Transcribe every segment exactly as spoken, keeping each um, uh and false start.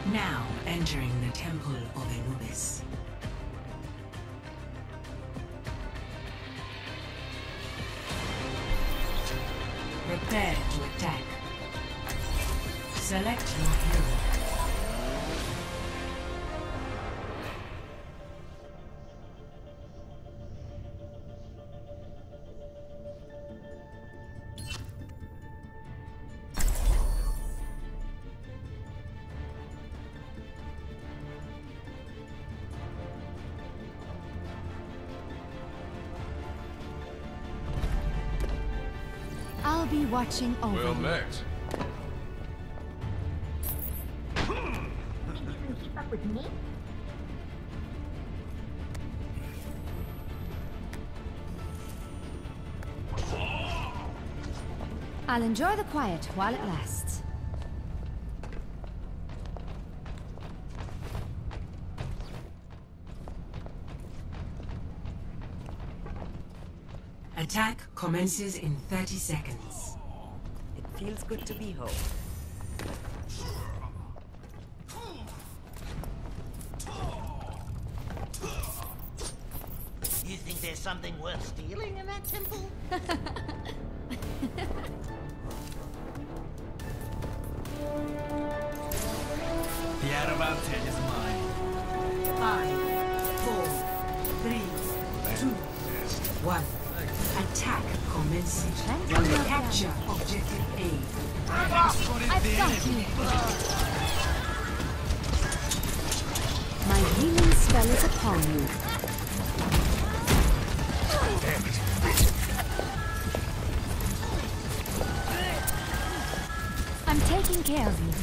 Now entering the Temple of Anubis. Prepare to attack. Select your hero. I'll be watching over Well you. met. Keep up with me? I'll enjoy the quiet while it lasts. Attack commences in thirty seconds. It feels good to be home. You think there's something worth stealing in that temple? The adamantine is mine. Five, four, three, two, one. Attack commencing. Capture objective A. I've got you! My healing spell is upon you. I'm taking care of you.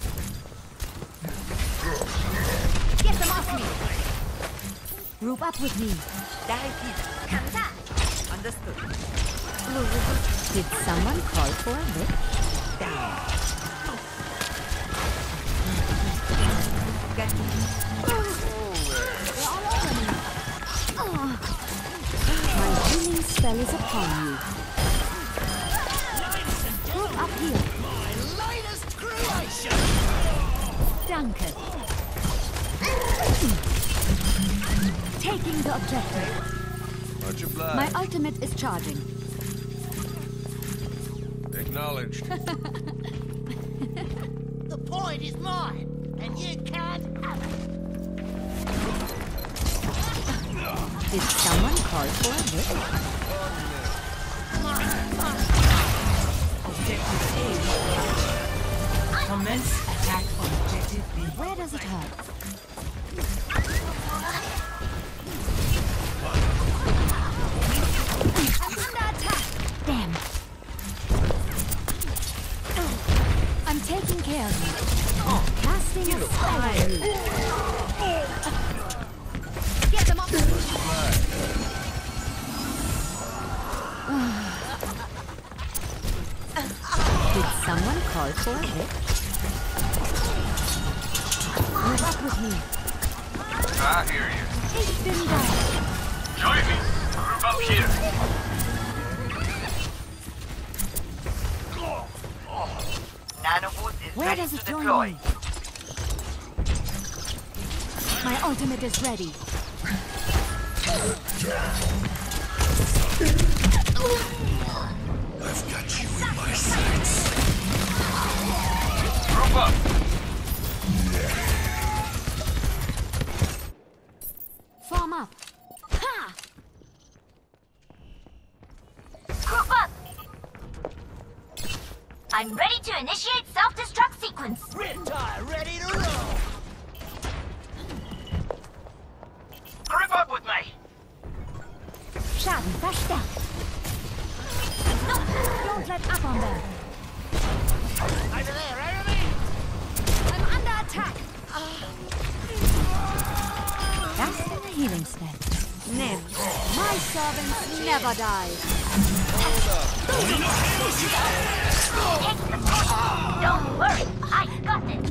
Get them off me! Group up with me. Understood. Did someone call for a lift? Got you. My healing spell is upon you. Group up here. My latest creation! Danke. Taking the objective. Much obliged. My ultimate is charging. Acknowledged. The point is mine, and you can't have it. Did someone call for a lift? Objective A. Commence attack on objective B. Where does it hurt? I'm under attack! Damn. I'm taking care of you. Casting a spell on you. Get them off! Did someone call for a hit? Move up with me. I hear you. Ich bin da. Join me. Group up here. Nanoboot is Where ready does to it join deploy. me? My ultimate is ready. I've got you in my sights. Group up. Form up. Ha! Group up! I'm ready to initiate self-destruct sequence. Riptide ready to roll! Group up with me. Schaden verstärkt. Don't let up on them. Over there, over there! I'm under attack. That's the healing spell. Never. My servants never die. Don't worry, I got it.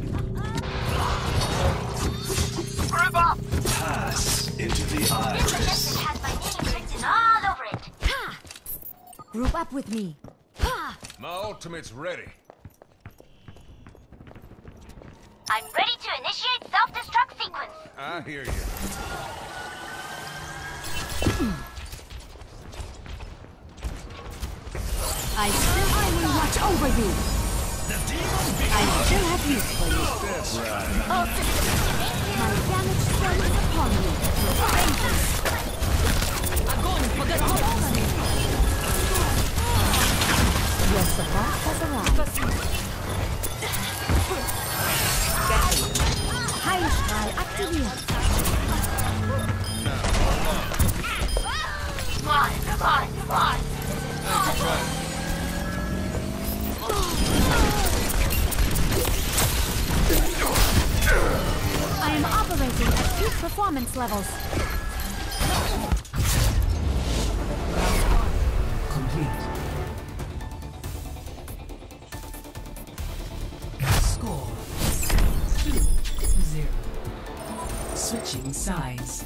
Group up. Pass into the This iris. lesson has my name written all over it. Ha! Group up with me. Ha! My ultimate's ready. I'm ready to initiate I hear you. I still I will watch over you. I still have use for you. That's right. All systems activate. My damage spell is upon you. Your support has arrived. Heilstrahl aktiviert. Come on, come on, come on. I am operating at peak performance levels. Complete. Score two zero. Switching sides.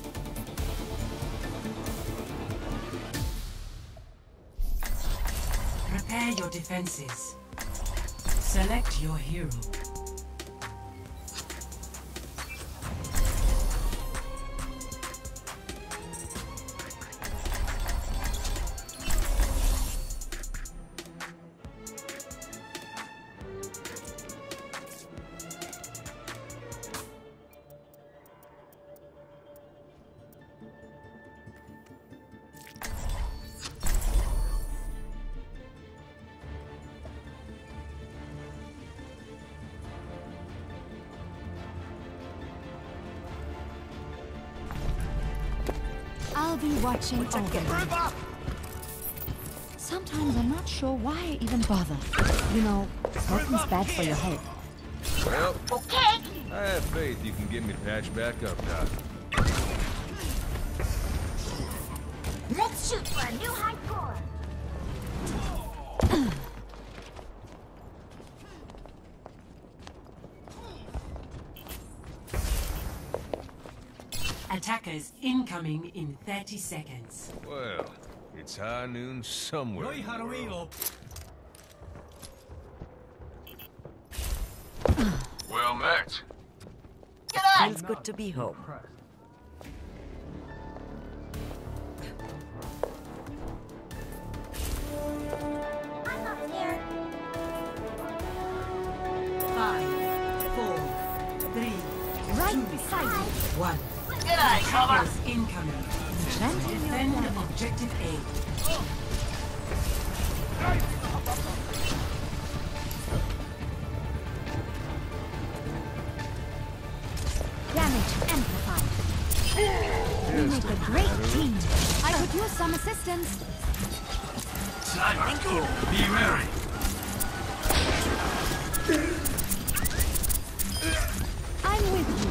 Prepare your defenses. Select your hero. I'll be watching over you. Sometimes I'm not sure why I even bother. You know, smoking's bad for your head. Well, Okay. I have faith you can get me to patch back up, Doc. Let's shoot for a new high score. Attackers incoming in thirty seconds. Well, it's high noon somewhere. in the world. Well met. Feels good to be home. I'm not scared. Five, four, three, Right beside you. one. G'day, cover. Attackers incoming. Gently Defend your damage. objective A. Damage amplified. We make a great team. I could use some assistance. Thank you. Be wary. I'm with you.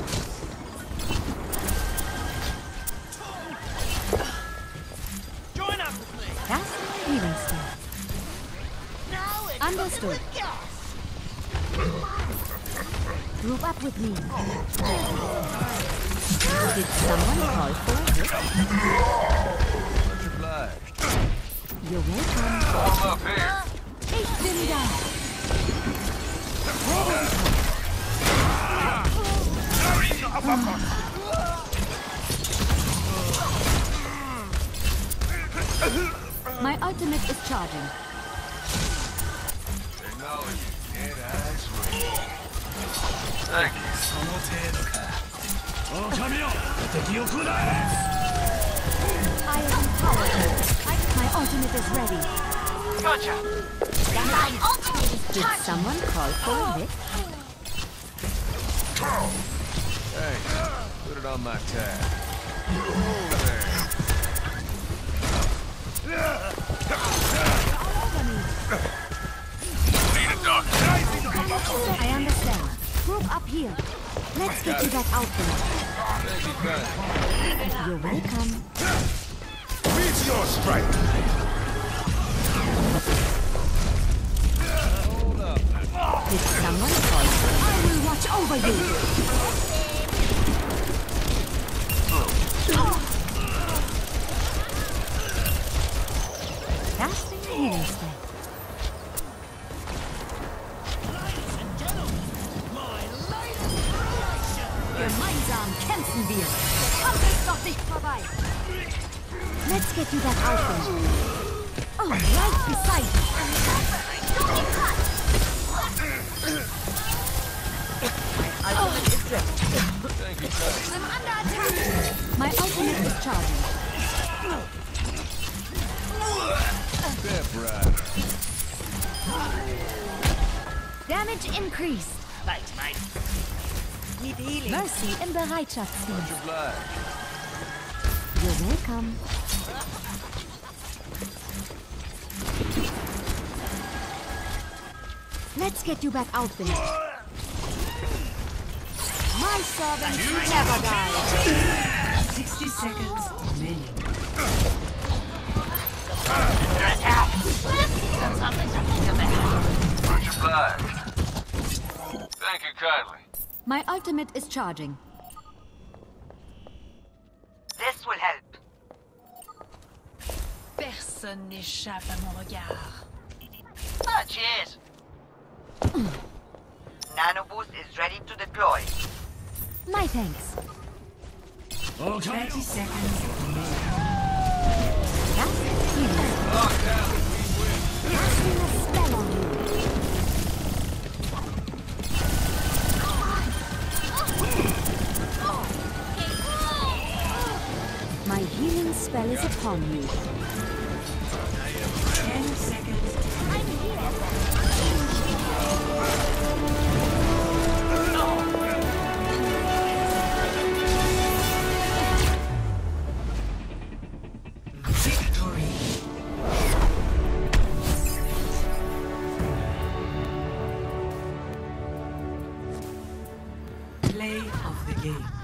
Join up with me. That's my healing spell. Now it's Understood. Group up with me. Did someone call for it? Much obliged. You're welcome. Form up here. Ich bin da. Ready to come. My ultimate is charging. Acknowledge it. Dead eyes wait. Thank you. I am powerful. My ultimate is ready. Gotcha. My ultimate is Did charged. someone call for a lift? Thanks. Put it on my tab. There. Need a doctor. I understand. Group up here. Let's get you back out there. Thank you, friend. You're welcome. Meet your strike. Hold up. Did someone call for it? I will watch over you. Casting a healing spell. Ladies and gentlemen, my latest creation. Gemeinsam kämpfen. Kämpfen wir. Kommt es doch nicht vorbei. Let's get you back out there. Oh, right beside you. Ultimate is ready. Thank you, Cuddy. I'm under attack. My ultimate is charging. Step right. Damage increased. Thanks, mate. Need healing. Mercy im Bereitschaftsdienst. Oblige. You're welcome. Let's get you back out there. My servants never die. sixty seconds remaining. Much obliged. Thank you kindly. My ultimate is charging. This will help. Personne n'échappe à mon regard. Ah, cheers. Nano boost is ready to deploy. My thanks. Okay. thirty seconds remaining. That's it. Locked down. Casting a spell on you. My healing spell is upon you. ten seconds. I'm here. Victory. Play of the game.